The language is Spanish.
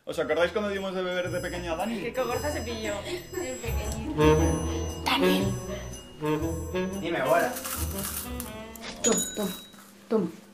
¿Os acordáis cuando dimos de beber de pequeño a Dani? Que Cogorza se pilló. El pequeñito. Dime, abuela. Toma, toma, toma.